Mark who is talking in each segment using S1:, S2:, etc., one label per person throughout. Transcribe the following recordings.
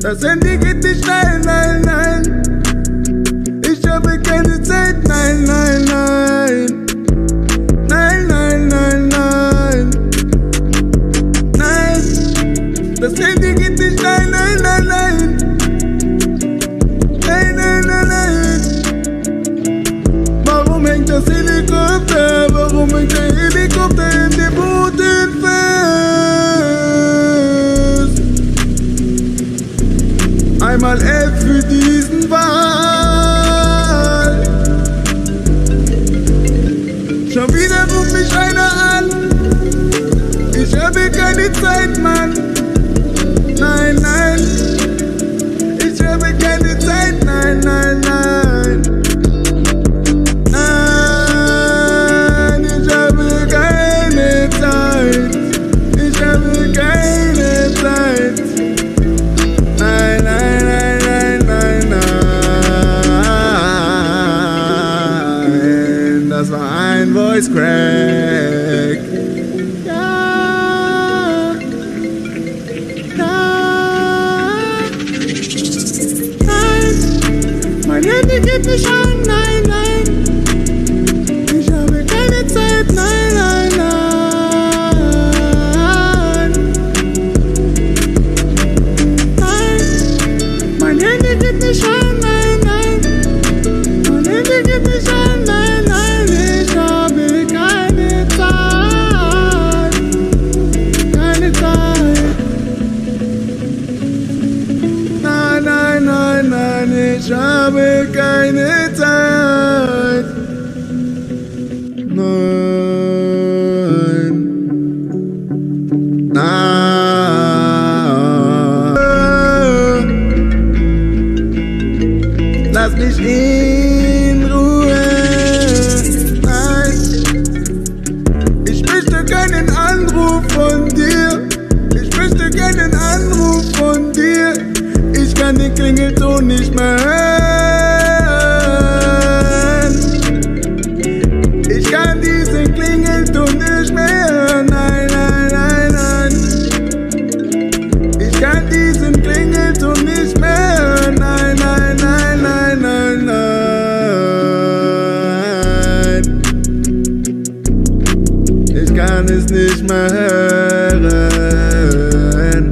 S1: Das Handy geht nicht schnell, nein, nein. Ich habe keine Zeit, nein, nein, nein. Nein, nein, nein, nein. Nein, das Handy geht nicht schnell, nein, nein, nein. Nein, nein, nein, nein. Warum hängt das Helikopter? Warum hängt der Helikopter in dem Boden fest? Einmal F für diesen Wal. Schon wieder ruft mich einer an. Ich habe keine Zeit, Mann. Nein, nein. Ich habe keine Zeit, nein, nein, nein. Nein, ich habe keine Zeit. Ich habe keine Zeit. Nein, nein, nein, nein, nein, nein. Das war ein Voice Crack. Ja. Ja. Nein, mein Handy geht nicht an, nein, nein. Ich habe keine Zeit, nein, nein, nein. Nein, mein Handy geht nicht an, nein, nein. Mein Handy geht nicht an, nein, nein. Ich habe keine Zeit. Keine Zeit. Nein, nein, nein, nein, ich habe keine Zeit. Nein. Nein. Lass mich in Ruhe. Nein. Ich möchte keinen Anruf von dir. Ich möchte keinen Anruf von dir. Ich kann den Klingelton nicht mehr hören. Ich kann diesen Klingelton nicht mehr hören. Nein, nein, nein, nein. Ich kann diesen Klingelton nicht mehr hören. Nein, nein, nein, nein, nein, nein. Ich kann es nicht mehr hören.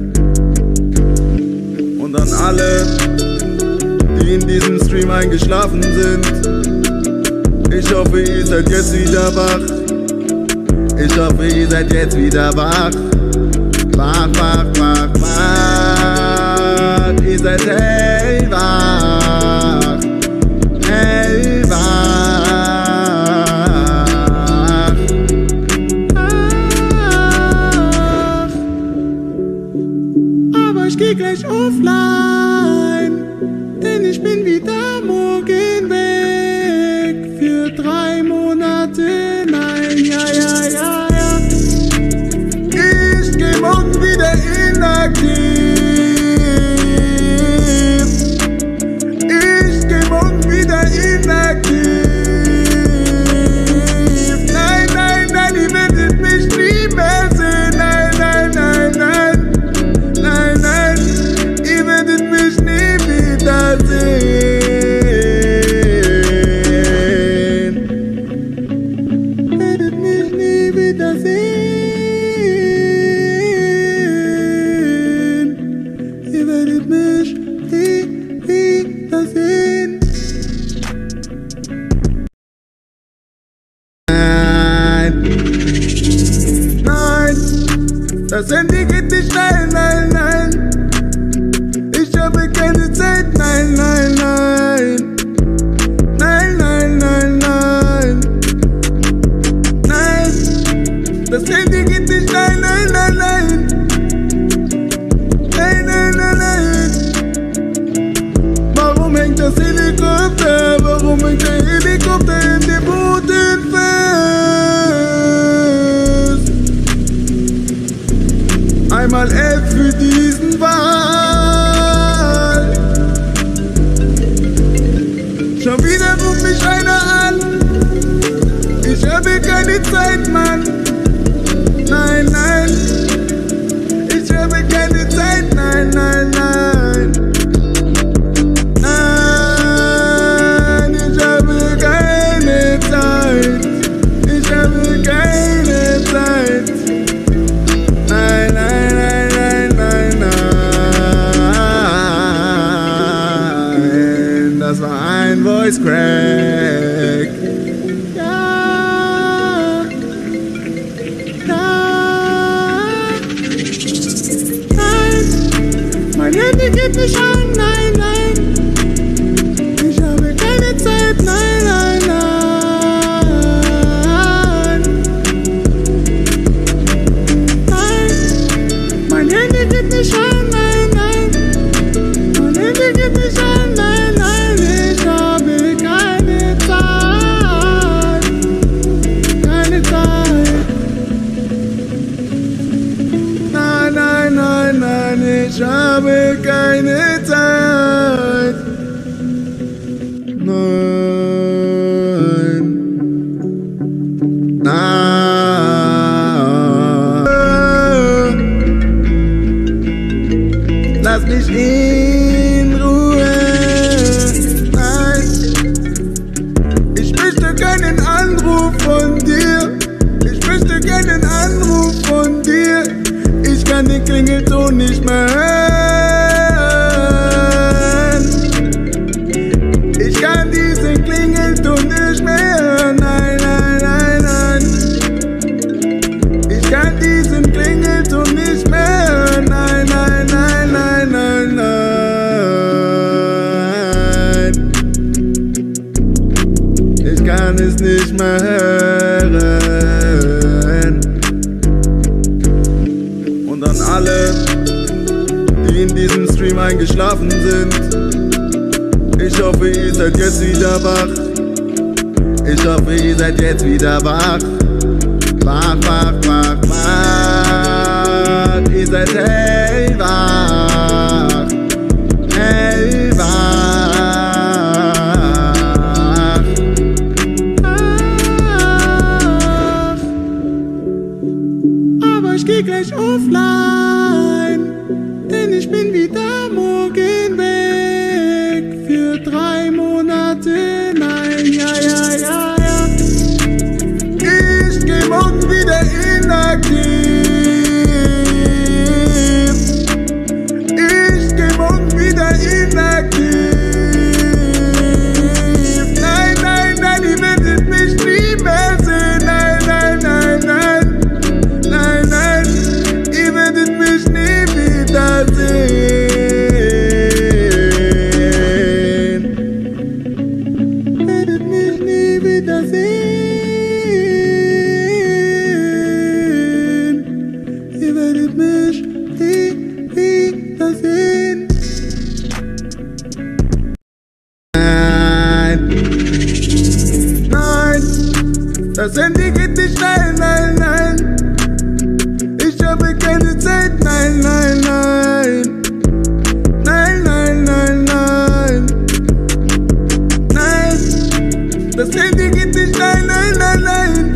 S1: Und an alle, die in diesem Stream eingeschlafen sind, ich hoffe, ihr seid jetzt wieder wach. Ich hoffe, ihr seid jetzt wieder wach. Wach, wach, wach, wach. Ihr seid hellwach. Hellwach. Ach. Aber ich geh gleich offline, denn ich bin wieder morgen weg. Für 3 Monate, nein, ja, ja, ja, ja. Ich geh morgen wieder inaktiv. Ich geh morgen wieder inaktiv. Nein, nein, nein, ihr werdet mich nie mehr sehen. Nein, nein, nein, nein. Nein, nein, ihr werdet mich nie wiedersehen. Werdet mich nie wiedersehen. Ihr werdet mich nie wiedersehen. Nein, nein, das Handy geht nicht schnell, nein, nein. Ich habe keine Zeit, nein, nein, nein. Nein, nein, nein, nein. Nein, das Handy geht nicht schnell, nein, nein, nein. Nein, nein, nein, nein. Warum hängt das Helikopter? Warum hängt der Helikopter in dem Boden fest? Einmal F für diesen Wal. Schon wieder ruft mich einer an. Ich habe keine Zeit, Mann. Nein, nein. Ich habe keine Zeit, nein, nein, nein. Voice Crack.
S2: Ja, nein, mein Handy geht nicht an, nein, nein. Ich habe keine Zeit, nein, nein, nein. Nein, mein Handy geht nicht an, nein, nein. Mein Handy geht nicht an, nein, nein. Ich habe keine Zeit, keine Zeit.
S1: Nein, nein, nein, nein, ich habe keine Zeit. Nein, nein. Lass mich in Ruhe. Nein, ich möchte keinen Anruf von dir. Ich möchte keinen Anruf von dir. Ich kann den Klingelton nicht mehr hören. Ich kann diesen Klingelton nicht mehr hören. Nein, nein, nein, nein. Ich kann diesen Klingelton nicht mehr hören. Nein, nein, nein, nein, nein, nein. Ich kann es nicht mehr hören. Und an alle, die in diesem Stream eingeschlafen sind, ich hoffe, ihr seid jetzt wieder wach. Ich hoffe, ihr seid jetzt wieder wach. Wach, wach, wach, wach. Ihr seid hellwach. Hellwach.
S2: Ach, aber ich geh gleich offline, denn ich bin wieder morgen weg. Für 3 Monate, nein, ja, ja, ja, ja.
S1: Ich geh morgen wieder inaktiv. Ich geh morgen wieder inaktiv. Nein, nein, nein, ihr werdet mich nie mehr sehen. Nein, nein, nein, nein. Nein, nein, ihr werdet mich nie wiedersehen.
S2: Werdet mich nie wiedersehen. Ihr werdet mich nie wiedersehen.
S1: Nein, nein, das Handy geht nicht, nein, nein, nein. Ich habe keine Zeit, nein, nein, nein. Nein, nein, nein, nein. Nein, das Handy geht nicht, nein, nein, nein, nein.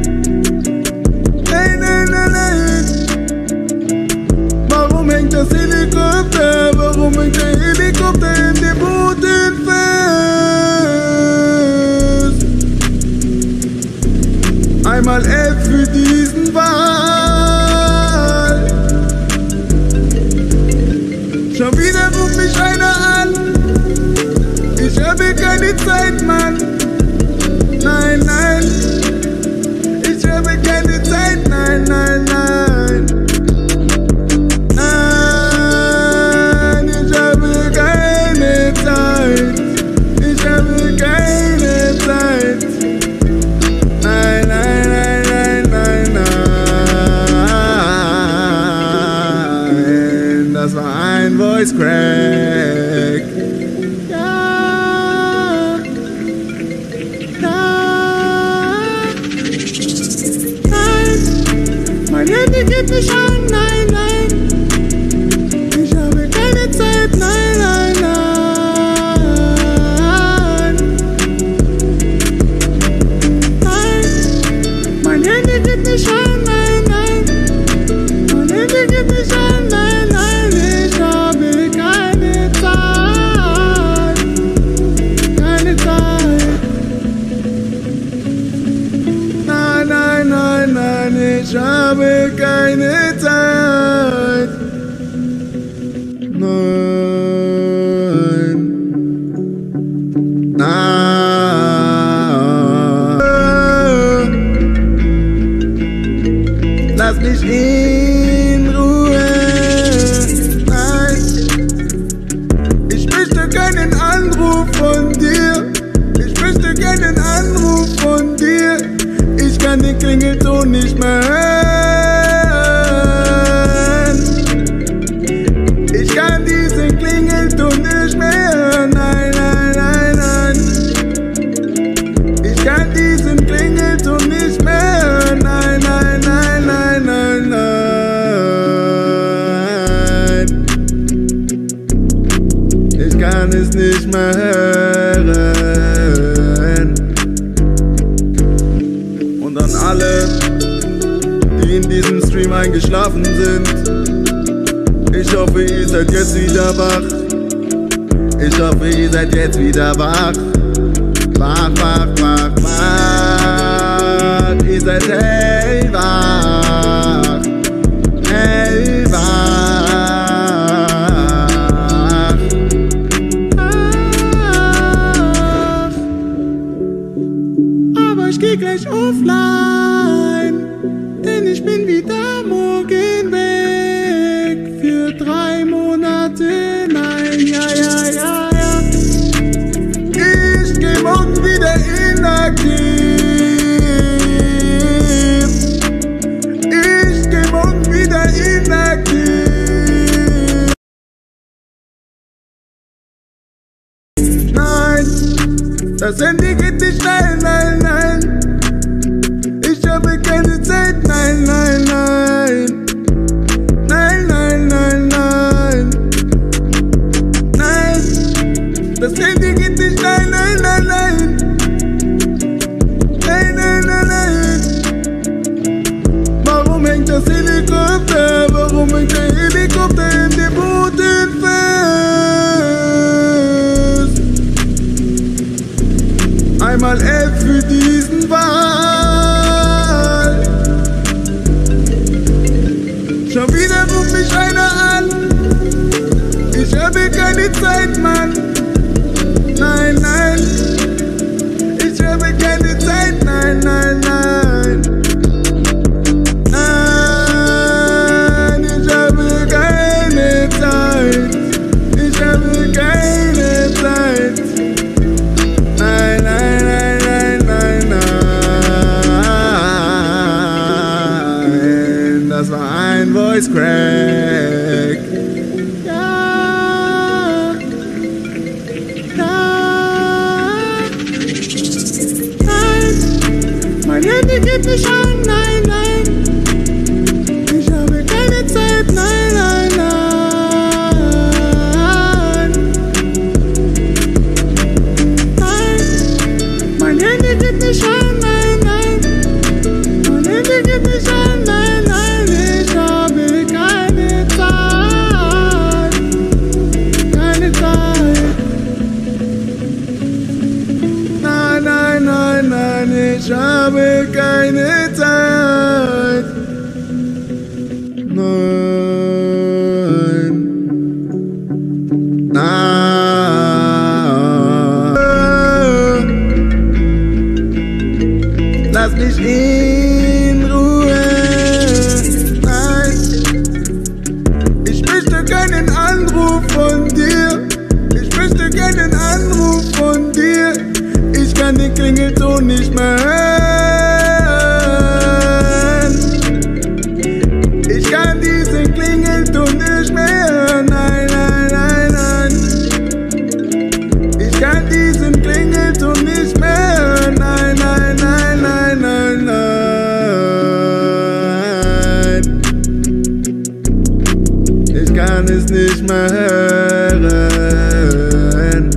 S1: Nein, nein, nein, nein. Warum hängt das Helikopter? Warum hängt der Helikopter in dem Boden fest? Einmal F für diesen Wal. Schon wieder ruft mich einer an. Ich habe keine Zeit, Mann. Nein, nein. Ich habe keine Zeit, nein, nein, nein. Nein, ich habe keine Zeit. Ich habe keine Zeit. Nein, nein, nein, nein, nein, nein. Das war ein Voice Crack.
S2: Ja, nein, mein Handy geht nicht an, nein, nein. Ich habe keine Zeit, nein, nein, nein. Nein, mein Handy geht nicht an, nein, nein. Mein Handy geht nicht an, nein, nein. Ich habe keine Zeit, keine Zeit.
S1: Nein, nein, nein, nein, ich habe keine Zeit. kann es nicht mehr hören. Und an alle, die in diesem Stream eingeschlafen sind, ich hoffe, ihr seid jetzt wieder wach. Ich hoffe, ihr seid jetzt wieder wach. Wach, wach, wach, wach. Ihr seid hellwach. Hellwach.
S2: Aber ich geh gleich offline, denn ich bin wieder morgen weg. Für 3 Monate, nein, ja, ja, ja, ja.
S1: Ich geh morgen wieder inaktiv. Ich geh morgen wieder inaktiv. Nein, das Handy geht nicht schnell, nein, nein. Ich habe keine Zeit, nein, nein, nein. Nein, nein, nein, nein. Nein, das Handy geht nicht, nein, nein, nein, nein. Nein, nein, nein, nein. Warum hängt das Helikopter? Warum hängt der Helikopter in dem Boden fest? Einmal F für diesen Wal. Schon wieder ruft mich einer an. Ich habe keine Zeit, Mann. Nein, nein. Ich habe keine Zeit, nein, nein, nein. Nein, ich habe keine Zeit. Ich habe keine Zeit. Nein, nein, nein, nein, nein, nein. Das war ein Voice Crack.
S2: Ja, ja. Nein, mein Handy geht nicht an, nein, nein. Ich habe keine Zeit, nein, nein, nein. Nein, mein Handy geht nicht an, nein, nein. Mein Handy geht nicht an, nein, nein. Ich habe keine Zeit. Keine Zeit.
S1: Nein, nein, nein, nein, ich habe keine Zeit. Nein. Nein. Lass mich in Ruhe. Nein. Ich möchte keinen Anruf von dir. Ich möchte keinen Anruf von dir. Ich kann den Klingelton nicht mehr hören. Ich kann diesen Klingelton nicht mehr hören. Nein, nein, nein, nein. Ich kann diesen Klingelton nicht mehr hören. Nein, nein, nein, nein, nein, nein. Ich kann es nicht mehr hören.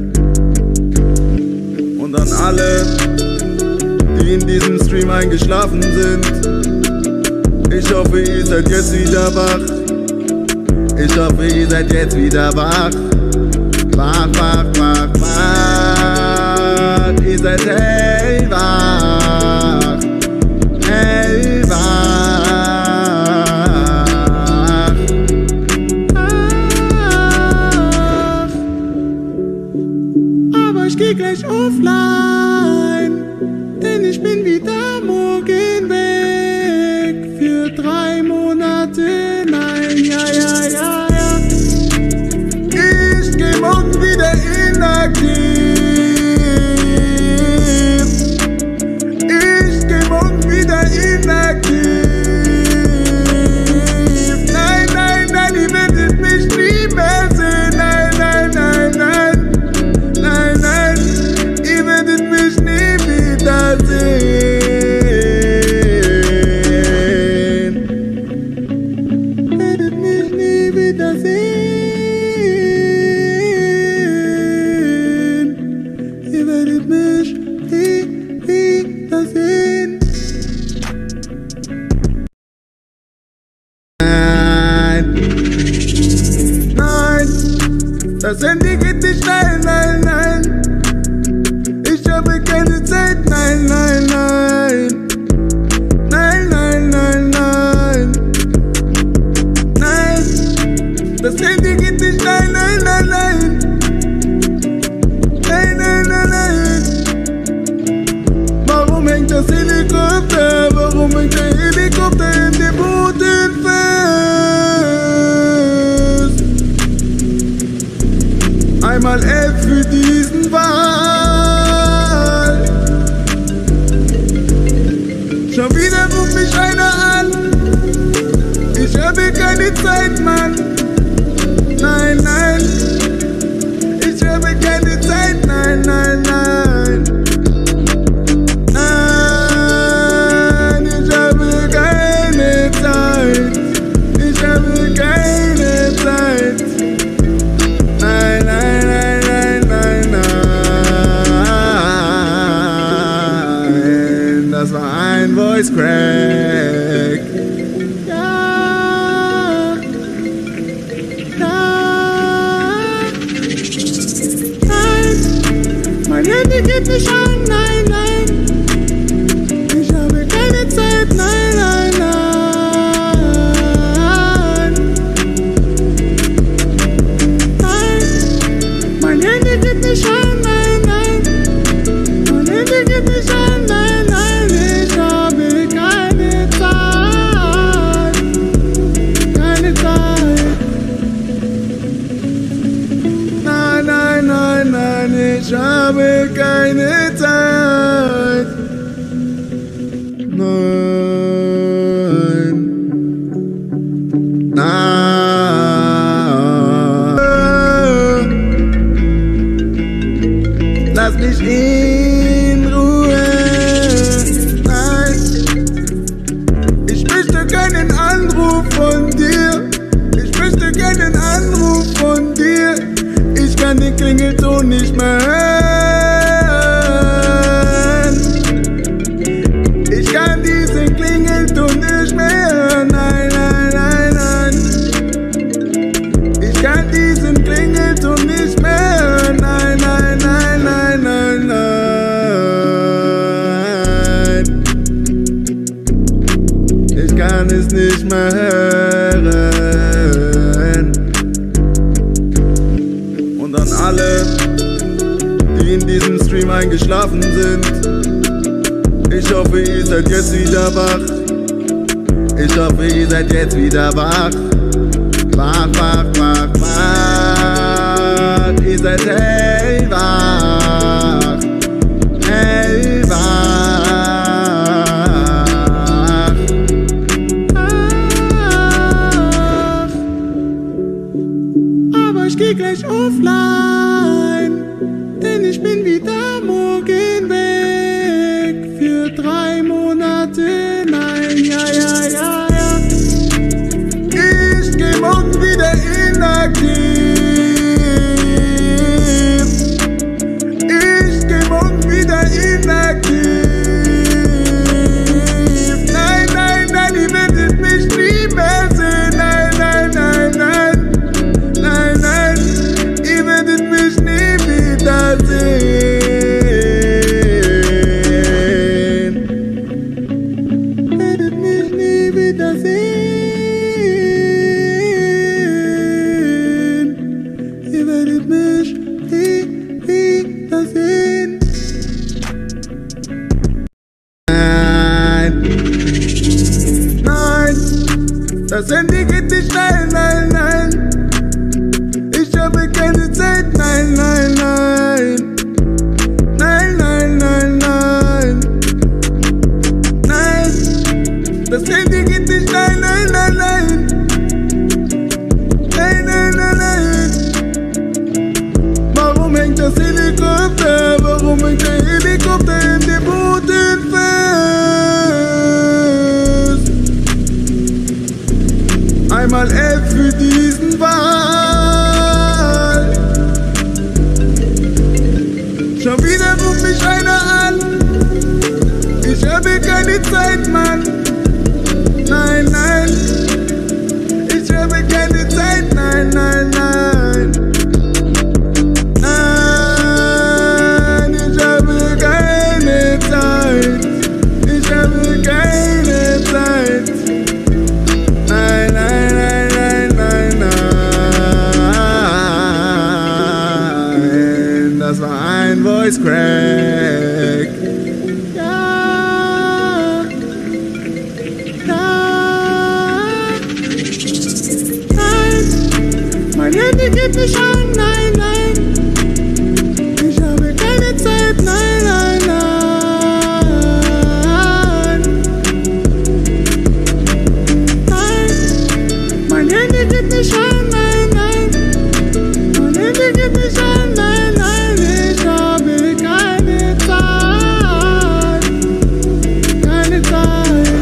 S1: Und an alle, die in diesem Stream eingeschlafen sind, ich hoffe, ihr seid jetzt wieder wach. Ich hoffe, ihr seid jetzt wieder wach. Wach, wach, wach, wach. Ihr seid hellwach. Hellwach.
S2: Aber ich geh gleich offline, denn ich bin wieder morgen weg. Für 3 Monate, nein, ja, ja, ja, ja.
S1: Ich geh morgen wieder inaktiv. Ich geh morgen wieder inaktiv. Nein, nein, nein, ihr werdet mich nie mehr sehen. Nein, nein, nein, nein. Nein, nein, ihr werdet mich nie wiedersehen.
S2: Werdet mich nie wiedersehen.
S1: Das Handy geht nicht schnell, nein, nein. Ich habe keine Zeit, nein, nein, nein. Nein, nein, nein, nein. Nein, das Handy geht nicht schnell, nein, nein, nein. Nein, nein, nein, nein. Warum hängt das Helikopter? Warum hängt der Helikopter in dem Boden fest? Einmal F für diesen Wal. Schon wieder ruft mich einer an. Ich habe keine Zeit, Mann. Nein, nein. Ich habe keine Zeit, nein, nein, nein. Nein, ich habe keine Zeit. Ich habe keine Zeit. Nein, nein, nein, nein, nein, nein. Das war ein Voice Crack.
S2: Ja, ja. Nein, mein Handy geht nicht an, nein, nein. Ich habe keine Zeit, nein, nein, nein. Nein, mein Handy geht nicht an, nein, nein. Mein Handy geht nicht an, nein, nein. Ich habe keine Zeit, keine Zeit.
S1: Nein, nein, nein, nein, ich habe keine Zeit. Nein. Nein. Lass mich in Ruhe. Nein. Ich möchte keinen Anruf von dir. Ich möchte keinen Anruf von dir. Ich kann den Klingelton nicht mehr hören. Ich kann diesen Klingelton nicht mehr hören. Nein, nein, nein, nein. Ich kann diesen Klingelton nicht mehr hören. Nein, nein, nein, nein, nein, nein. Ich kann es nicht mehr hören. Und an alle, die in diesem Stream eingeschlafen sind, ich hoffe, ihr seid jetzt wieder wach. Ich hoffe, ihr seid jetzt wieder wach. Wach, wach, wach, wach. Ihr seid hellwach. Hellwach.
S2: Ach, aber ich geh gleich offline, denn ich bin wieder morgen weg. Für 3 Monate, nein, ja, ja, ja, ja.
S1: Ich geh morgen wieder inaktiv. Ich geh morgen wieder inaktiv. Nein, nein, nein, ihr werdet mich nie mehr sehen. Nein, nein, nein, nein. Nein, nein, ihr werdet mich nie wieder sehen.
S2: Werdet mich nicht
S1: Voice Crack.
S2: Ja, nein, mein Handy geht nicht an, nein, nein. Ich habe keine Zeit, nein, nein, nein. Nein, mein Handy geht nicht an, nein, nein. Mein Handy geht nicht an, nein, nein. Ich habe keine Zeit, keine Zeit.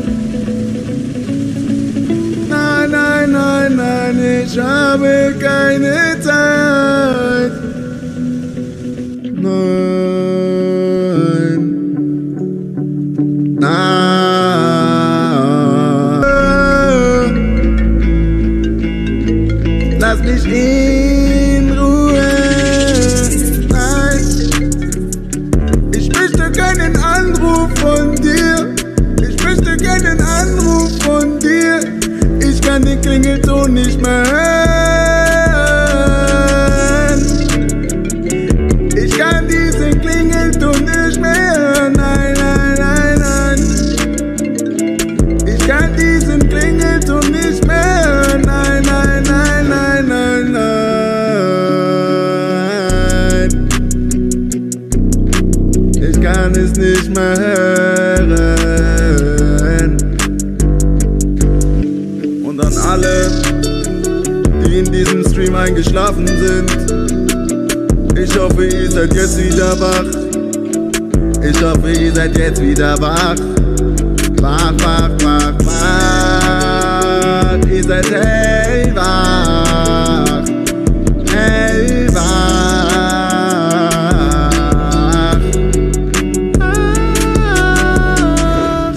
S1: Nein, nein, nein, nein, ich habe keine Zeit. Nein. Nein. Lass mich in Ruhe. Nein. Ich möchte keinen Anruf von dir. Ich möchte keinen Anruf von dir. Ich kann den Klingelton nicht mehr hören. Ich kann diesen Klingelton nicht mehr hören. Nein, nein, nein, nein. Ich kann diesen Klingelton nicht mehr hören. Nein, nein, nein, nein, nein, nein. Ich kann es nicht mehr hören. Und an alle, die in diesem Stream eingeschlafen sind, ich hoffe, ihr seid jetzt wieder wach. Ich hoffe, ihr seid jetzt wieder wach. Wach, wach, wach, wach. Ihr seid hellwach. Hellwach.
S2: Ach,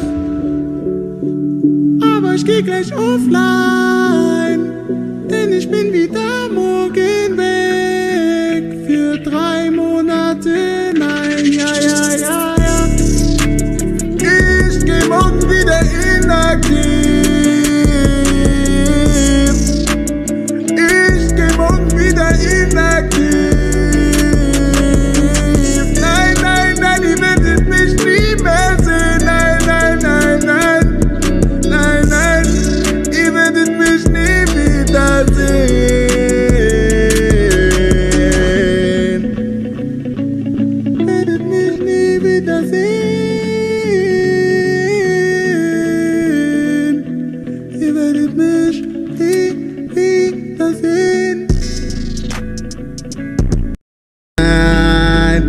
S2: aber ich geh gleich offline, denn ich bin wieder morgen weg. Für 3 Monate, nein, ja, ja, ja, ja.
S1: Ich geh morgen wieder inaktiv. Ich geh morgen wieder inaktiv. Nein, nein, nein, ihr werdet mich nie mehr sehen. Nein, nein, nein, nein. Nein, nein, ihr werdet mich nie wiedersehen.
S2: Werdet mich nie wiedersehen. Ihr werdet mich nie wiedersehen.
S1: Nein,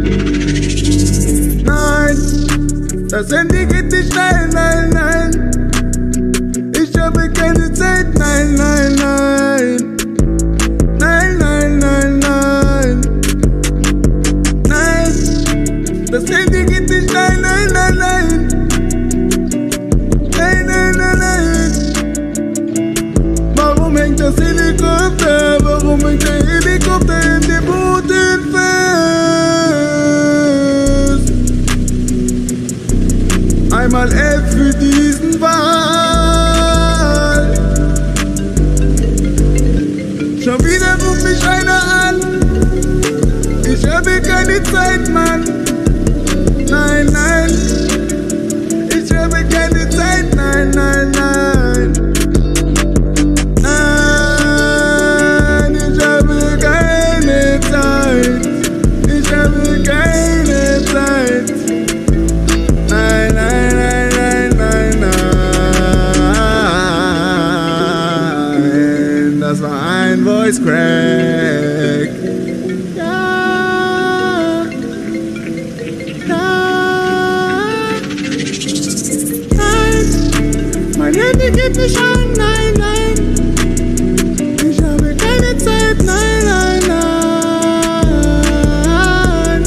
S1: nein, das Handy geht nicht, nein, nein, nein. Ich habe keine Zeit, nein, nein, nein. Nein, nein, nein, nein. Nein, das Handy geht nicht, nein, nein, nein, nein. Nein, nein, nein, nein. Warum hängt das Helikopter? Warum hängt der Helikopter in dem Boden fest? Einmal F für diesen Wal. Schon wieder ruft mich einer an. Ich habe keine Zeit, Mann. Nein, nein. Ich habe keine Zeit, nein, nein, nein. Nein, ich habe keine Zeit. Ich habe keine Zeit. Nein, nein, nein, nein, nein, nein. Das war ein Voice Crack.
S2: Ja, nein, mein Handy geht nicht an, nein, nein. Ich habe keine Zeit, nein, nein, nein.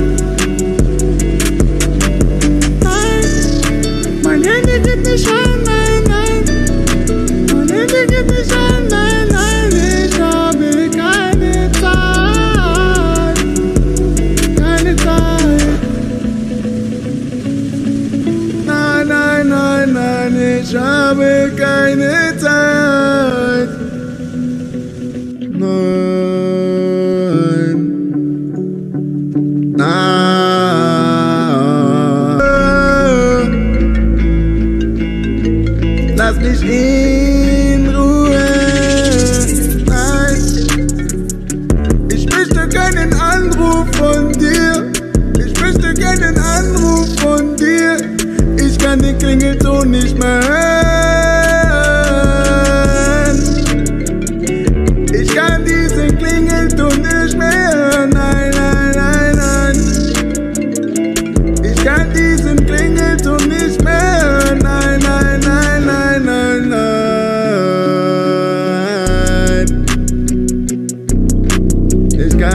S2: Nein, mein Handy geht nicht an, nein, nein. Mein Handy geht nicht an, nein, nein. Ich habe keine Zeit, keine Zeit.
S1: Nein, nein, nein, nein, ich habe keine Zeit.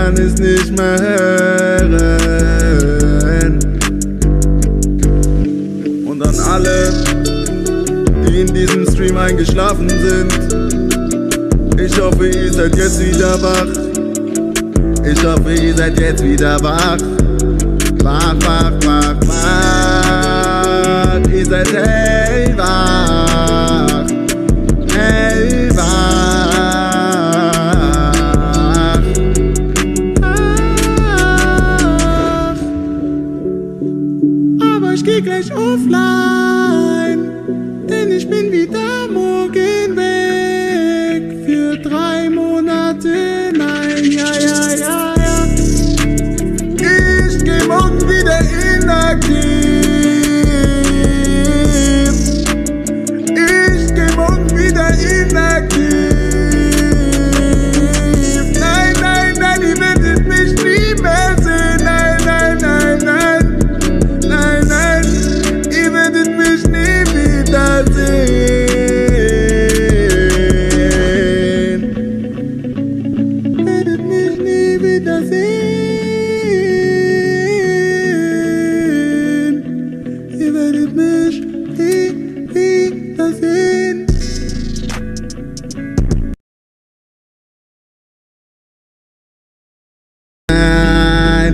S1: kann es nicht mehr hören. Und an alle, die in diesem Stream eingeschlafen sind, ich hoffe, ihr seid jetzt wieder wach. Ich hoffe, ihr seid jetzt wieder wach. Wach, wach, wach, wach. Ihr seid hellwach. Hellwach.
S2: Ach, aber ich geh gleich offline, denn ich bin wieder morgen weg. Für 3 Monate, nein, ja, ja, ja, ja.
S1: Ich geh morgen wieder inaktiv. Ich geh morgen wieder inaktiv. Nein, nein, nein, ihr werdet mich nie mehr sehen. Nein, nein, nein, nein. Nein, nein, ihr werdet mich nie wieder sehen.
S2: Werdet mich nie wieder sehen. Ihr werdet mich nie wieder sehen.
S1: Nein,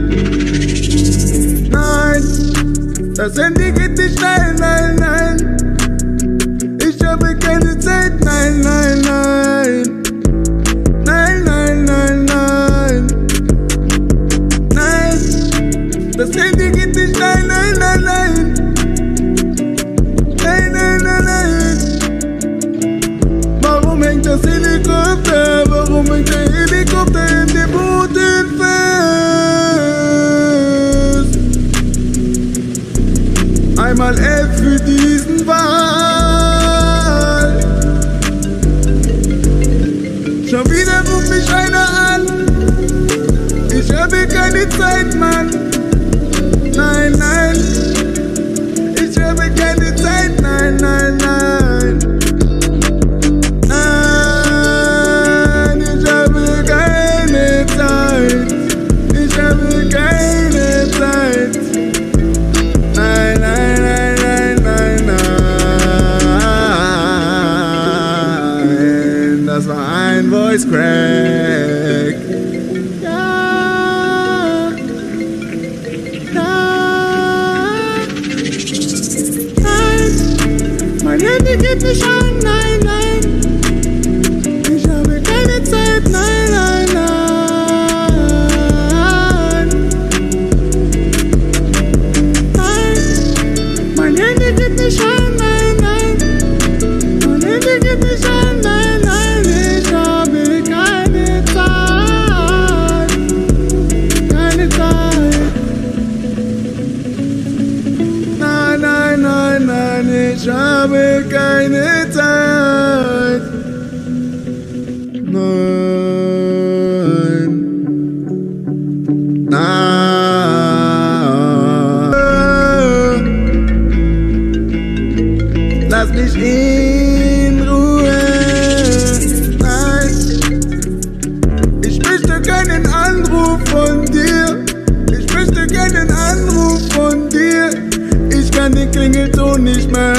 S1: nein, das Handy geht nicht schnell, nein, nein. Ich habe keine Zeit, nein, nein, nein. Nein, nein, nein, nein. Nein, das Handy geht nicht schnell, nein, nein, nein. Nein, nein, nein, nein. Warum hängt das Helikopter? Warum hängt der Helikopter in dem Boden fest? Einmal F für diesen Wal. Schon wieder ruft mich einer an. Ich habe keine Zeit, Mann. Nein, nein. Ich habe keine Zeit, nein, nein, nein. Nein, ich habe keine Zeit. Ich habe keine Zeit. Nein, nein, nein, nein, nein, nein. Das war ein Voice Crack.
S2: Ja, ja. Nein, mein Handy geht nicht an, nein, nein. Ich habe keine Zeit, nein, nein, nein. Nein, mein Handy geht nicht an, nein, nein. Mein Handy geht nicht an, nein, nein. Ich habe keine Zeit. Keine Zeit.
S1: Nein, nein, nein, nein, ich habe keine Zeit. Nein. Nein. Lass mich in Ruhe. Nein. Ich möchte keinen Anruf von dir. Ich möchte keinen Anruf von dir. Ich kann den Klingelton nicht mehr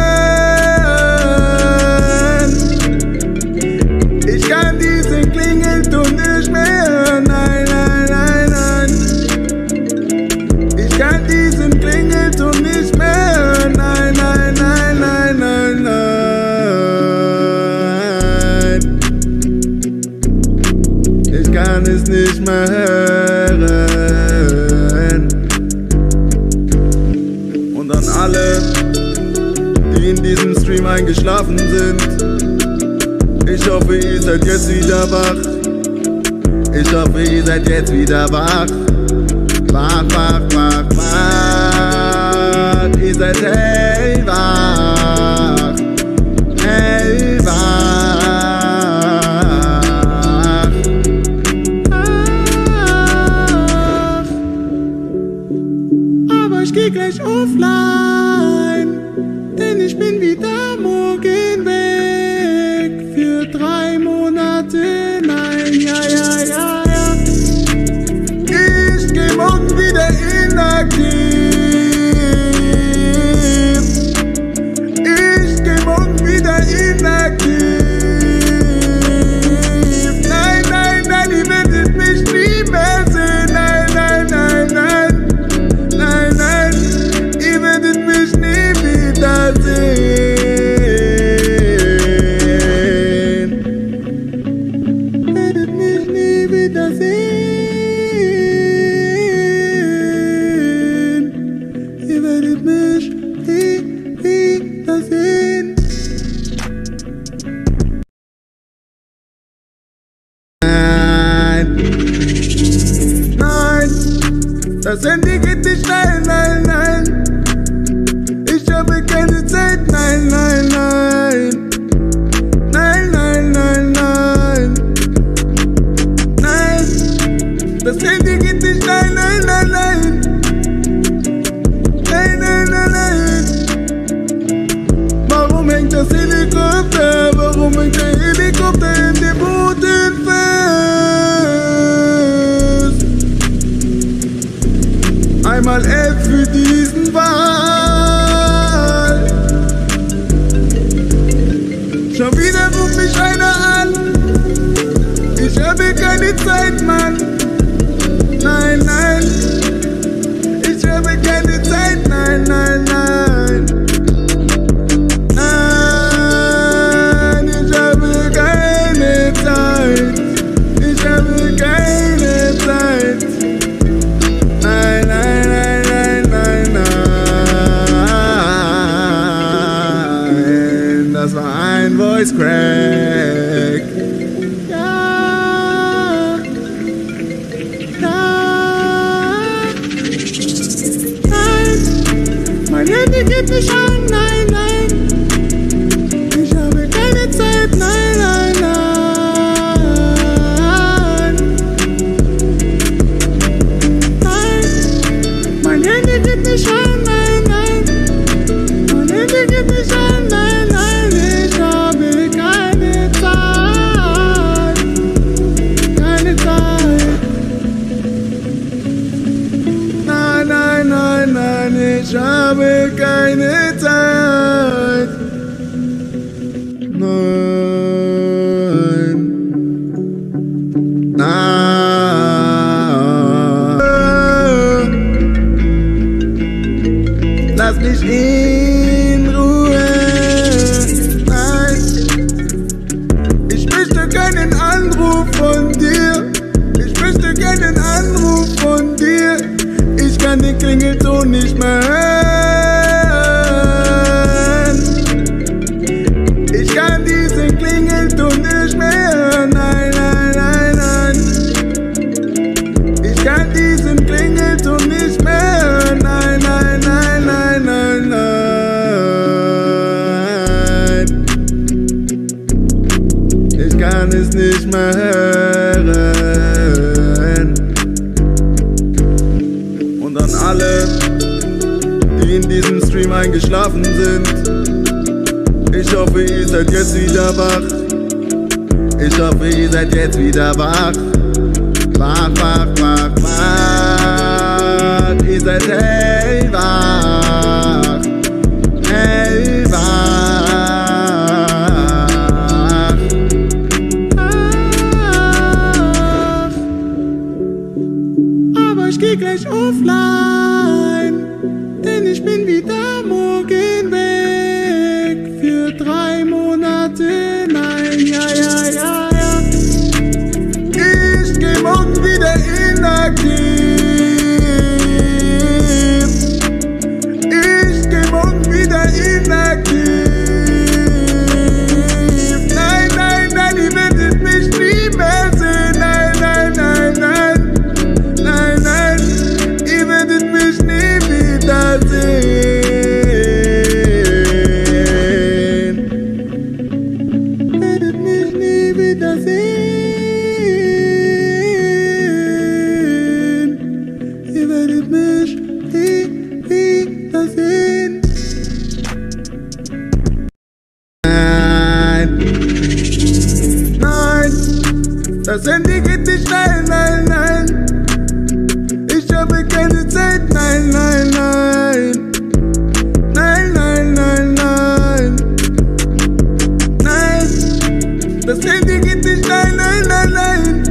S1: hören. Ich kann diesen Klingelton nicht mehr hören. Nein, nein, nein, nein. Ich kann diesen Klingelton nicht mehr hören. Nein, nein, nein, nein, nein, nein. Ich kann es nicht mehr hören. Und an alle, die in diesem Stream eingeschlafen sind, ich hoffe, ihr seid jetzt wieder wach. Ich hoffe, ihr seid jetzt wieder wach. Wach, wach, wach, wach. Ihr seid hellwach. Hellwach.
S2: Ach, aber ich geh gleich offline, denn ich bin wieder morgen weg. Für 3 Monate, nein, ja, ja, ja, ja. wiedersehen. Ihr werdet mich nie wiedersehen.
S1: Nein, das Handy geht nicht schnell, nein, nein. Ich habe keine Zeit, nein, nein, nein. Nein, nein, nein, nein. Nein, das Handy geht nicht schnell, nein, nein, nein. Nein, nein, nein, nein. Warum hängt das Helikopter? Warum hängt der Helikopter in dem Boden fest? Einmal F für diesen Wal. Schon wieder ruft mich einer an. Ich habe keine Zeit, Mann. Nein, nein. Ich habe keine Zeit, nein, nein, nein. Nein, ich habe keine Zeit. Ich habe keine Zeit. Nein, nein, nein, nein, nein, nein. Das war ein Voice Crack.
S2: Ja, ja. Nein, mein Handy geht nicht an, nein, nein. Ich habe keine Zeit, nein, nein, nein. Nein, mein Handy geht nicht an, nein, nein. Mein Handy geht nicht an, nein, nein. Ich habe keine Zeit, keine Zeit.
S1: Nein, nein, nein, nein, ich habe keine Zeit. Nein. Nein. Lass mich in Ruhe. Nein. Ich möchte keinen Anruf von dir. Ich möchte keinen Anruf von dir. Ich kann den Klingelton nicht mehr hören. Ich kann diesen Klingelton nicht mehr hören. Nein, nein, nein, nein. Ich kann diesen Klingelton nicht mehr hören. Nein, nein, nein, nein, nein, nein. Ich kann es nicht mehr hören. Und an alle, die in diesem Stream eingeschlafen sind, ich hoffe, ihr seid jetzt wieder wach. Ich hoffe, ihr seid jetzt wieder wach. Wach, wach, wach, wach. Ihr seid hellwach. Hellwach.
S2: Aber ich geh gleich offline, denn ich bin wieder morgen weg. Für 3 Monate, nein, ja, ja, ja, ja.
S1: Ich geh morgen wieder inaktiv. Ich geh morgen wieder inaktiv. Nein, nein, nein, ihr werdet mich nie mehr sehen. Nein, nein, nein, nein. Nein, nein, ihr werdet mich nie wiedersehen.
S2: Werdet mich nie wiedersehen. Ihr werdet mich nie wiedersehen.
S1: Nein, nein, das Handy geht nicht schnell, nein, nein. Ich habe keine Zeit, nein, nein, nein. Nein, nein, nein, nein. Nein, das Handy geht nicht schnell, nein, nein, nein.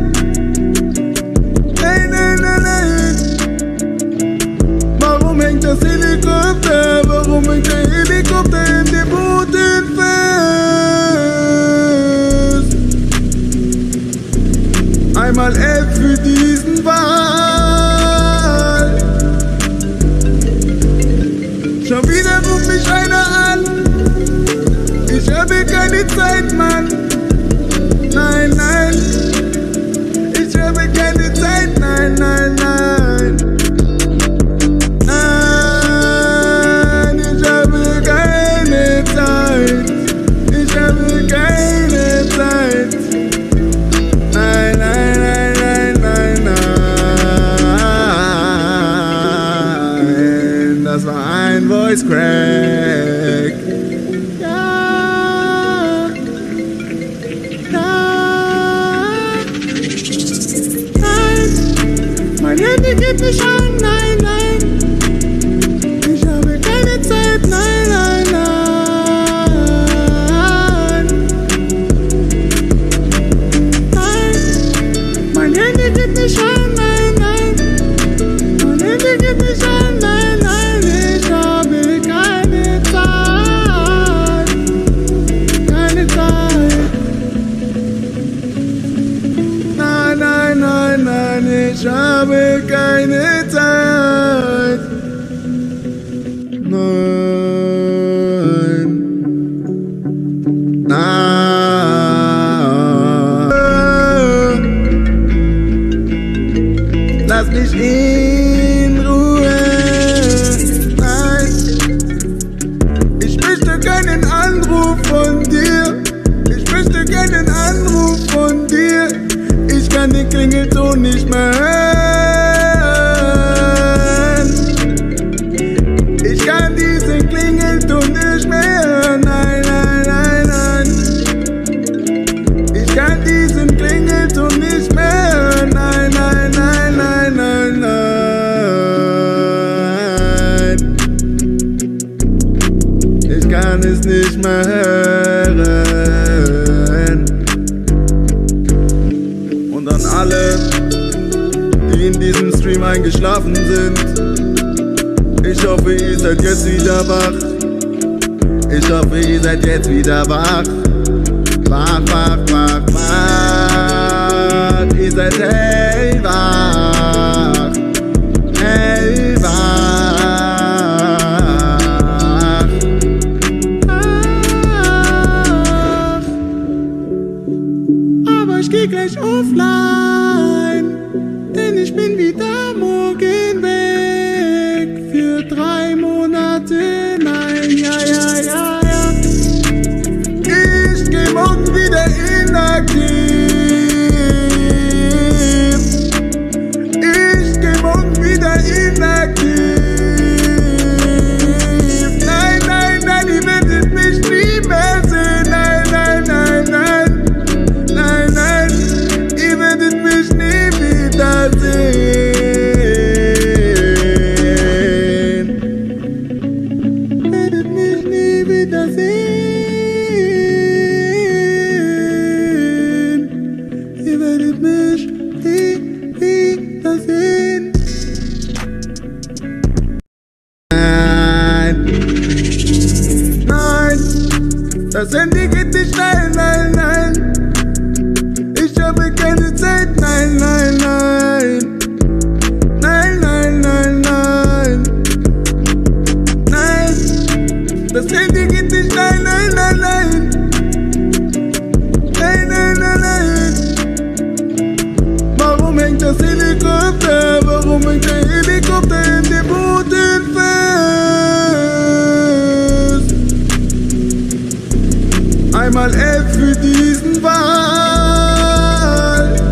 S1: Nein, nein, nein, nein. Warum hängt das Helikopter? Warum hängt der Helikopter in dem Boden fest? Einmal F für diesen Wahl. Schon wieder ruft mich einer an. Ich habe keine Zeit, Mann. Nein, nein. Ich habe keine Zeit, nein, nein, nein. Nein, ich habe keine Zeit. Ich habe keine Zeit. Nein, nein, nein, nein, nein, nein. Das war ein Voice Crack.
S2: Ja, ja. Nein, mein Handy geht nicht an, nein, nein. Ich habe keine Zeit, nein, nein, nein. Nein, mein Handy geht nicht an, nein, nein. Mein Handy geht nicht an, nein, nein. Ich habe keine Zeit, keine Zeit.
S1: Nein, nein, nein, nein, ich habe keine Zeit. Nein. Nein. Lass mich in Ruhe. Nein. Ich möchte keinen Anruf von dir. Ich möchte keinen Anruf von dir. Ich kann den Klingelton nicht mehr hören. Ich kann diesen Klingelton nicht mehr hören. Nein, nein, nein, nein. Ich kann diesen Klingelton nicht mehr hören. Nein, nein, nein, nein, nein, nein. Ich kann es nicht mehr hören. Und an alle, die in diesem Stream eingeschlafen sind, ich hoffe, ihr seid jetzt wieder wach. Ich hoffe, ihr seid jetzt wieder wach. Wach, wach, wach, wach. Ihr seid hellwach. Hellwach.
S2: Ach, aber ich geh gleich offline, denn ich bin wieder morgen weg. Für 3 Monate, nein, ja, ja, ja, ja.
S1: Ich geh morgen wieder inaktiv. Ich geh morgen wieder inaktiv. Nein, nein, nein, ihr werdet mich nie mehr sehen. Nein, nein, nein, nein. Nein, nein, ihr werdet mich nie wieder sehen.
S2: Werdet mich nie wieder sehen. Ihr werdet mich nie wieder sehen.
S1: Nein, nein, das Handy geht nicht schnell, nein, nein. Ich habe keine Zeit, nein, nein, nein. Nein, nein, nein, nein. Nein, das Handy geht nicht schnell, nein, nein, nein. Nein, nein, nein, nein. Warum hängt das Helikopter? Warum hängt der Helikopter in dem Boden fest? Einmal F für diesen Wahl.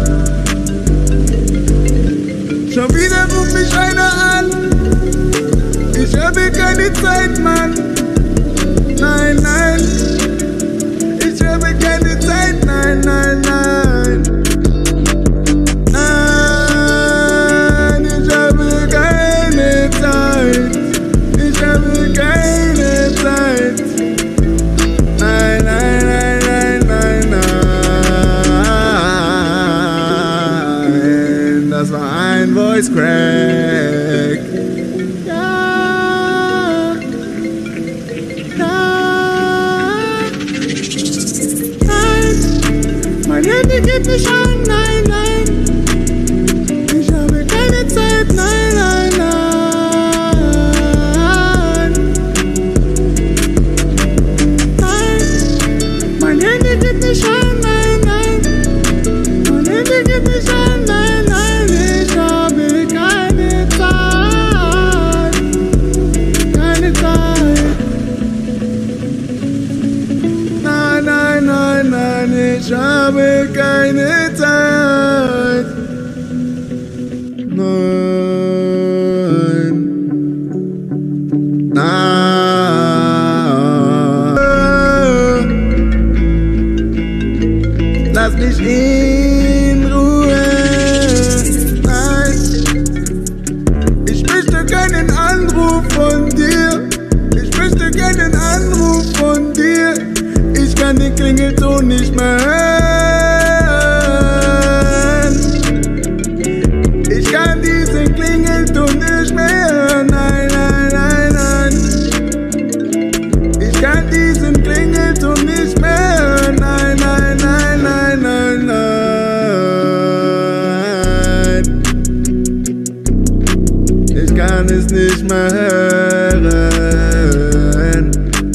S1: Schon wieder ruft mich einer an. Ich habe keine Zeit, Mann. Nein, nein. Ich habe keine Zeit, nein, nein, nein. Nein, ich habe keine Zeit. Ich habe keine Zeit. Nein, nein, nein, nein, nein, nein. Das war ein Voice Crack.
S2: Ja, ja. Nein, mein Handy geht nicht an, nein, nein.
S1: kann es nicht mehr hören.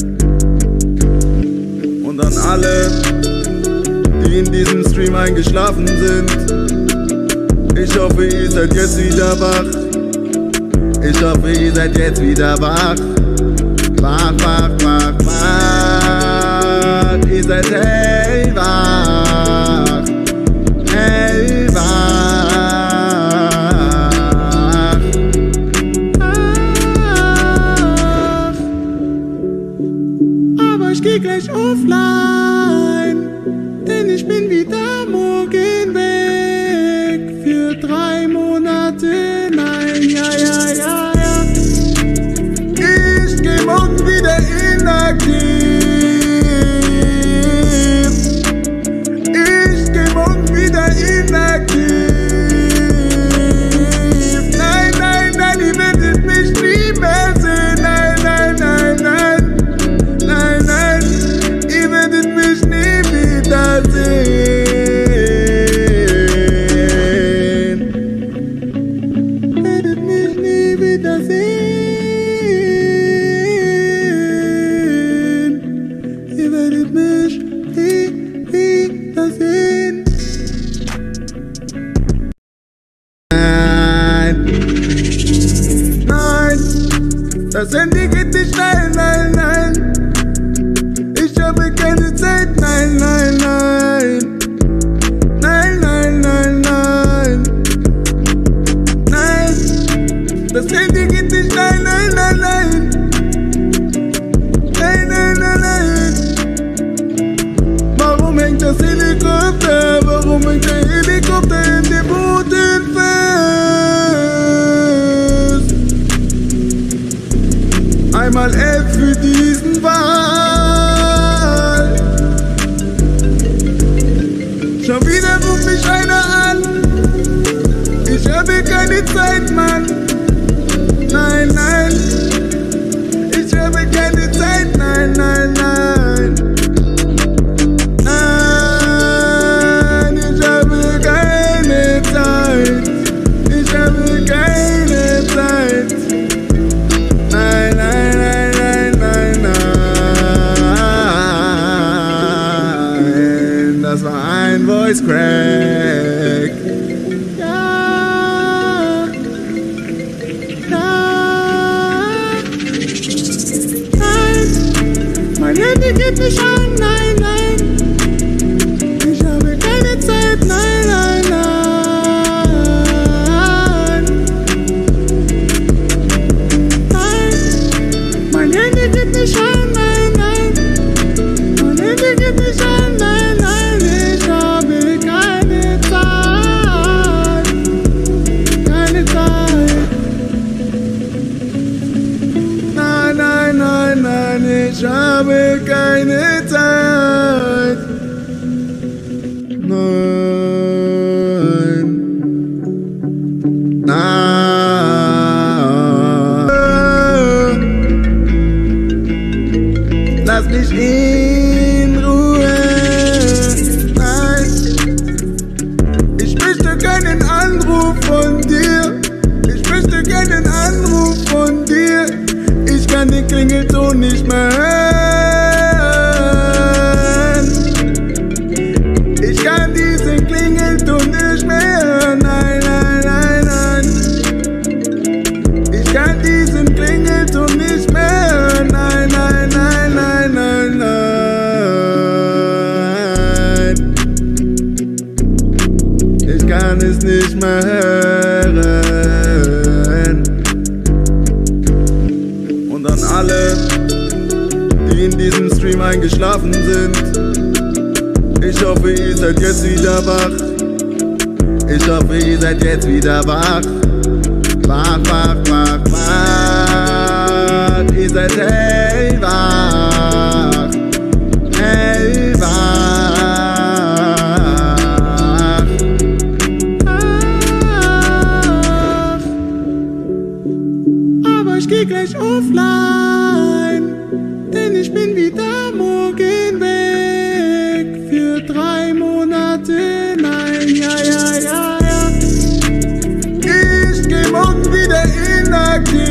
S1: Und an alle, die in diesem Stream eingeschlafen sind, ich hoffe, ihr seid jetzt wieder wach. Ich hoffe, ihr seid jetzt wieder wach. Wach, wach, wach, wach. Ihr seid hellwach. Hellwach.
S2: Aber ich geh gleich offline, denn ich bin wieder morgen weg. Für 3 Monate, nein, ja, ja, ja, ja.
S1: Ich geh morgen wieder inaktiv. Ich geh morgen wieder inaktiv. Nein, nein, nein, ihr werdet mich nie mehr sehen. Nein, nein, nein, nein. Nein, nein, ihr werdet mich nie wiedersehen.
S2: Werdet mich nie wiedersehen. Ihr werdet mich nie wiedersehen.
S1: Nein, nein, das Handy geht nicht schnell, nein, nein. Ich habe keine Zeit, nein, nein, nein. Nein, nein, nein, nein. Nein, das Handy geht nicht schnell, nein, nein, nein. Nein, nein, nein, nein. Warum hängt das Helikopter? Warum hängt der Helikopter in dem Boden fest? Einmal F für diesen Wal. Schon wieder ruft mich einer an. Ich habe keine Zeit, Mann. Nein, nein. Ich habe keine Zeit, nein, nein, nein. Nein, ich habe keine Zeit. Ich habe keine Zeit. Nein, nein, nein, nein, nein, nein. Das war ein Voice Crack.
S2: Ja, ja. Nein, mein Handy geht nicht an, nein, nein. Ich habe keine Zeit, nein, nein, nein. Nein, mein Handy geht nicht an, nein, nein. Mein Handy geht nicht an, nein, nein. Ich habe keine Zeit. Keine Zeit.
S1: Nein, nein, nein, nein, ich habe keine Zeit. Nein. Nein. Lass mich in Ruhe. Nein. Ich möchte keinen Anruf von dir. Ich möchte keinen Anruf von dir. Ich kann den Klingelton nicht mehr hören. Ich kann diesen Klingelton nicht mehr hören. Nein, nein, nein, nein. Ich kann diesen Klingelton nicht mehr hören. Nein, nein, nein, nein, nein, nein. Ich kann es nicht mehr hören. Und an alle, die in diesem Stream eingeschlafen sind, ich hoffe, ihr seid jetzt wieder wach. Ich hoffe, ihr seid jetzt wieder wach. Wach, wach, wach, wach. Ihr seid hellwach. Hellwach.
S2: Aber ich geh gleich offline, denn ich bin wieder morgen weg. Für 3 Monate, nein, ja, ja, ja, ja.
S1: Ich geh morgen wieder inaktiv.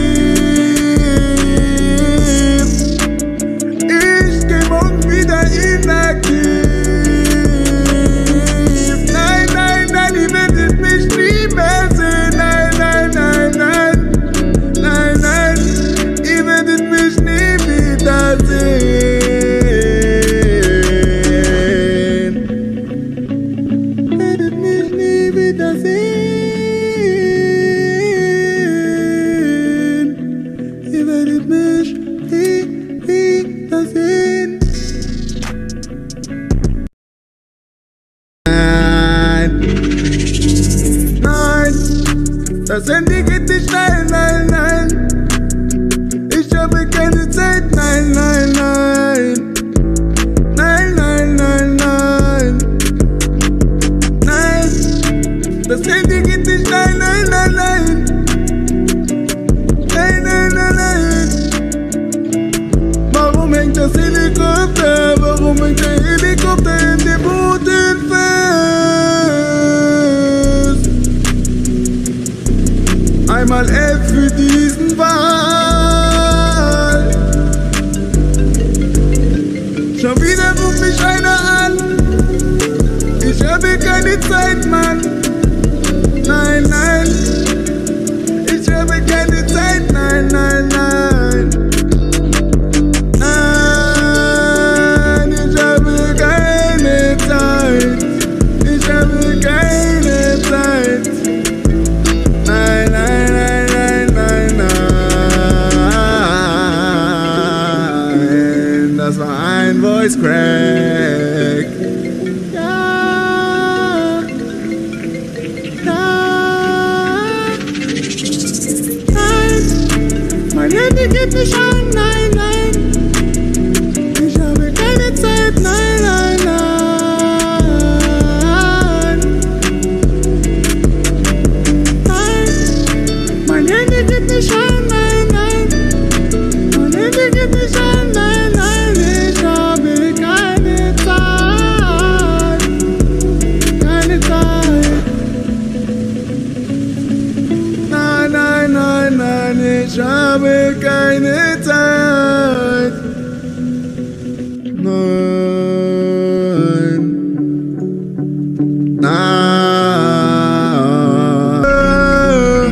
S2: wiedersehen. Ihr werdet mich nie wiedersehen.
S1: Nein, das Handy geht nicht schnell, nein, nein. Ich habe keine Zeit, nein, nein, nein. Nein, nein, nein, nein. Nein, das Handy geht nicht schnell, nein, nein, nein. Nein, nein, nein, nein. Warum hängt das Helikopter? Warum hängt der Helikopter in dem Boden fest? Einmal F für diesen Wal. Schon wieder ruft mich einer an. Ich habe keine Zeit, Mann. Nein, nein. Ich habe keine Zeit, nein, nein, nein. Nein, ich habe keine Zeit. Ich habe keine Zeit. Nein, nein, nein, nein, nein, nein. Das war ein Voice Crack.
S2: Ja, ja. Nein, mein Handy geht nicht an, nein, nein. Ich habe keine Zeit, nein, nein, nein. Nein, mein Handy geht nicht an, nein, nein. Mein Handy geht nicht an, nein, nein. Ich habe keine Zeit, keine Zeit.
S1: Nein, nein, nein, nein, ich habe keine Zeit. Nein. Nein.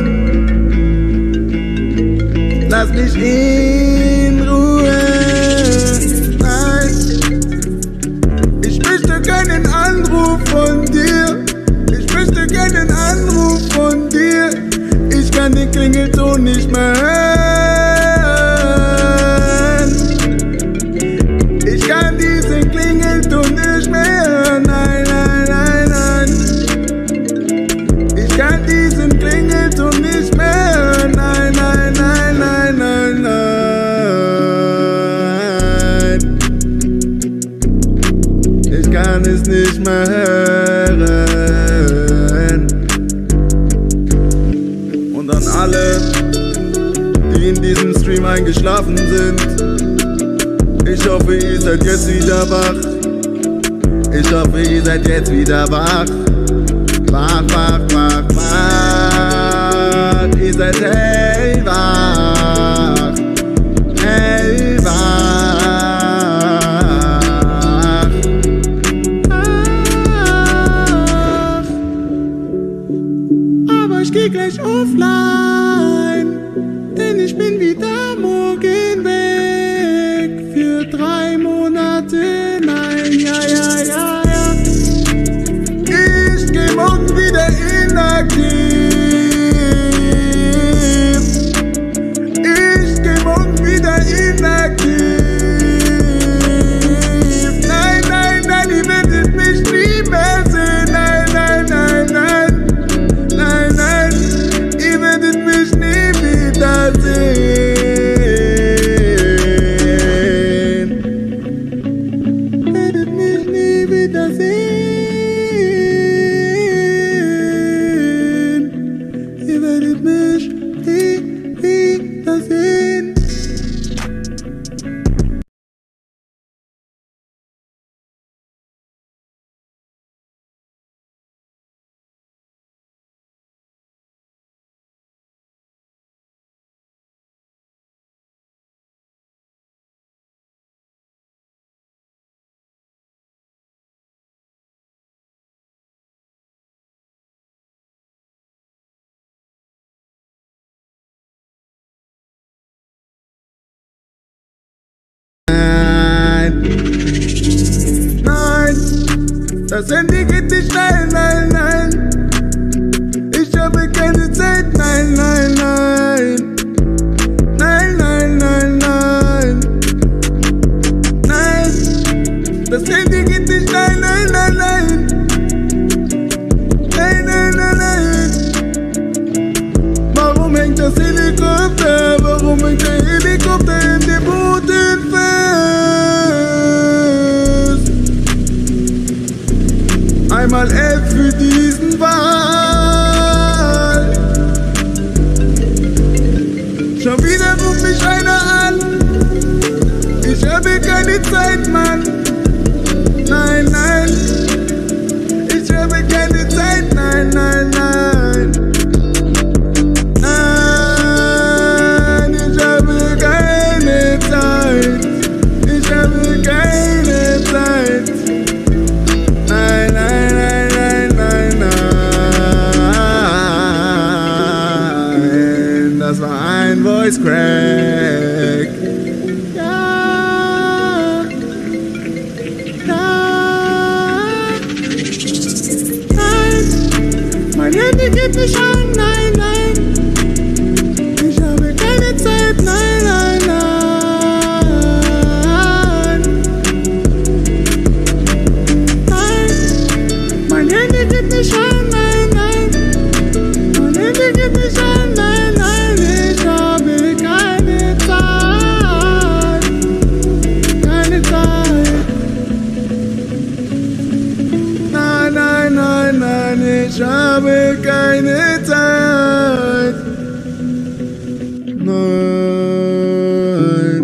S1: Lass mich in Ruhe. Nein. Ich möchte keinen Anruf von dir. Ich möchte keinen Anruf von dir. Ich kann den Klingelton nicht mehr hören. Ich kann diesen Klingelton nicht mehr hören. Nein, nein, nein, nein. Ich kann diesen Klingelton nicht mehr hören. Nein, nein, nein, nein, nein, nein. Ich kann es nicht mehr hören. Und an alle, die in diesem Stream eingeschlafen sind, ich hoffe, ihr seid jetzt wieder wach. Ich hoffe, ihr seid jetzt wieder wach. Wach, wach, wach, wach. Ihr seid hellwach. Hellwach.
S2: Ach, aber ich geh gleich offline, denn ich bin wieder morgen weg. Für 3 Monate, nein, ja, ja, ja, ja.
S1: Ich geh morgen wieder inaktiv. Ich geh morgen wieder inaktiv. Nein, nein, nein, ihr werdet mich nie mehr sehen. Nein, nein, nein, nein. Nein, nein, ihr werdet mich nie wiedersehen.
S2: Werdet mich nie wiedersehen. Ihr werdet mich nie wiedersehen.
S1: Das Handy geht nicht schnell, nein, nein. Zeit, Mann. Nein, nein, ich habe keine Zeit, nein, nein, nein. Nein, ich habe keine Zeit. Ich habe keine Zeit. Nein, nein, nein, nein, nein, nein. Das war ein Voice Crack.
S2: Mein Handy geht nicht an, nein, nein. Ich habe keine Zeit, nein, nein, nein. Nein, mein Handy geht nicht an, nein, nein. Mein Handy geht nicht an, nein, nein. Ich habe keine Zeit, keine Zeit.
S1: Nein, nein, nein, nein, ich habe keine Zeit. Nein.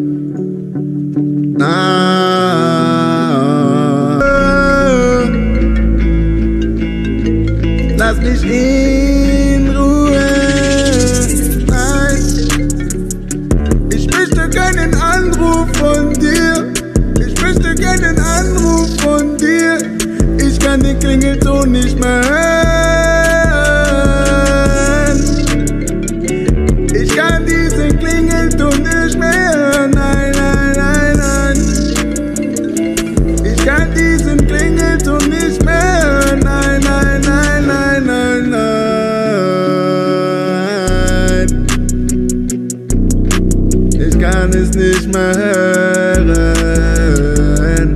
S1: Nein. Lass mich in Ruhe. Nein. Ich möchte keinen Anruf von dir. Ich möchte keinen Anruf von dir. Ich kann den Klingelton nicht mehr hören. Ich kann diesen Klingelton nicht mehr hören. Nein, nein, nein, nein. Ich kann diesen Klingelton nicht mehr hören. Nein, nein, nein, nein, nein, nein. Ich kann es nicht mehr hören.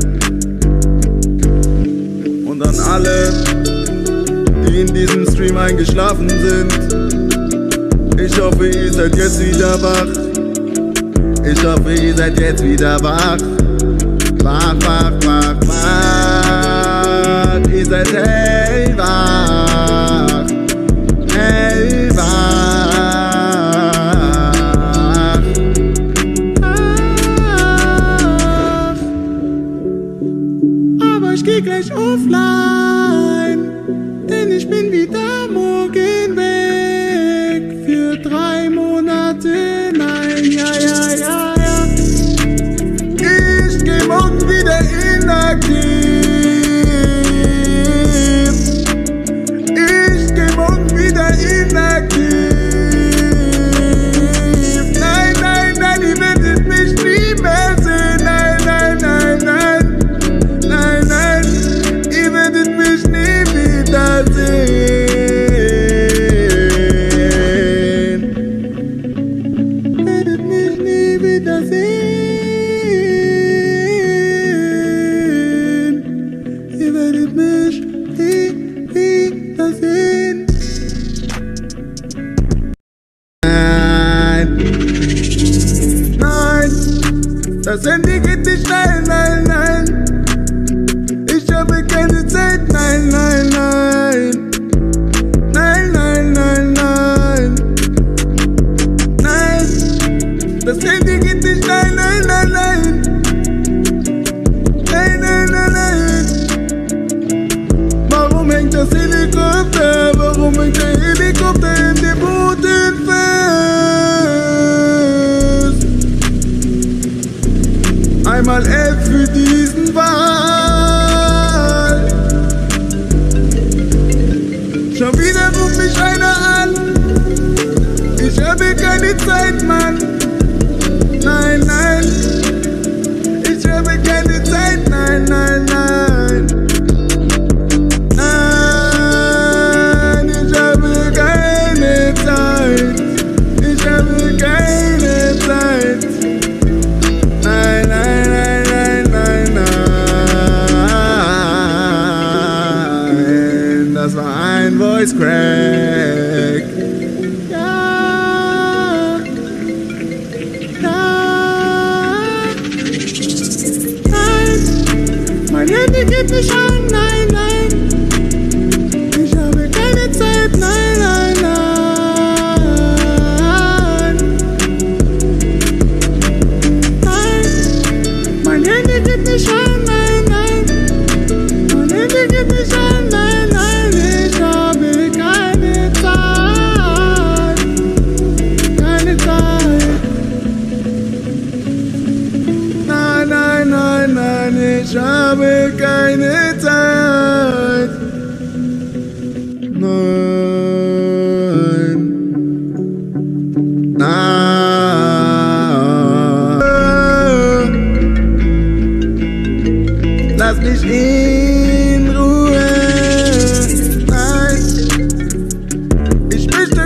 S1: Und an alle, die in diesem Stream eingeschlafen sind, ich hoffe, ihr seid jetzt wieder wach. Ich hoffe, ihr seid jetzt wieder wach. Wach, wach, wach, wach. Ihr seid hellwach. Hellwach.
S2: Aber ich geh gleich offline, denn ich bin wieder morgen weg. Für 3 Monate, nein, ja, ja, ja, ja.
S1: Ich geh morgen wieder inaktiv. Ich geh morgen wieder inaktiv. Nein, nein, nein, ihr werdet mich nie mehr sehen. Nein, nein, nein, nein. Nein, nein, ihr werdet mich nie wiedersehen.
S2: Werdet mich nie wiedersehen. Ihr werdet mich nie wiedersehen.
S1: Nein, nein, das Handy geht nicht, nein, nein, nein. Ich habe keine Zeit, nein, nein, nein. Nein, nein, nein, nein. Nein, das Handy geht nicht, nein, nein, nein, nein. Nein, nein, nein, nein. Warum hängt das Helikopter? Warum hängt der Helikopter in dem Boden fest? Einmal F für diesen Wal. Schon wieder ruft mich einer an. Ich habe keine Zeit, Mann. Nein, nein. Ich habe keine Zeit, nein, nein, nein. Nein, ich habe keine Zeit. Ich habe keine Zeit. Nein, nein, nein, nein, nein, nein. Das war ein Voice Crack.
S2: Ja, ja. Nein, mein Handy geht nicht an, nein, nein. Ich habe keine Zeit, nein, nein, nein. Nein, mein Handy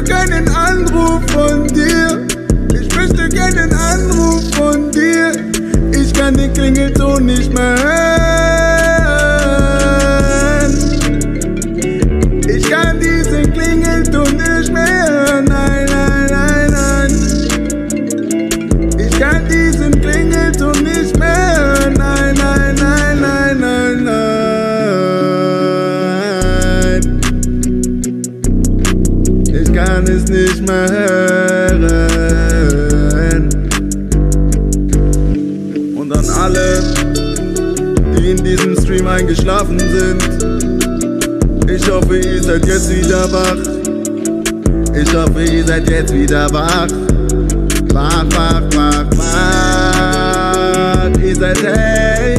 S1: gerne einen Anruf von dir. Ich möchte gerne einen Anruf von dir. Ich kann den Klingelton nicht mehr hören. Ich kann diesen Klingelton nicht mehr hören. Nein, nein, nein, nein. Ich kann diesen Klingelton nicht mehr hören. Nein, nein, nein, nein, nein, nein. Ich kann es nicht mehr hören. Und an alle, die in diesem Stream eingeschlafen sind, ich hoffe, ihr seid jetzt wieder wach. Ich hoffe, ihr seid jetzt wieder wach. Wach, wach, wach, wach. Ihr seid hey.